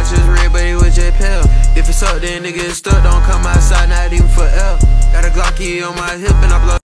watch is red, but it was just pale. If it's up, then nigga it's stuck, don't come outside, not even for L. Got a Glocky on my hip and I blow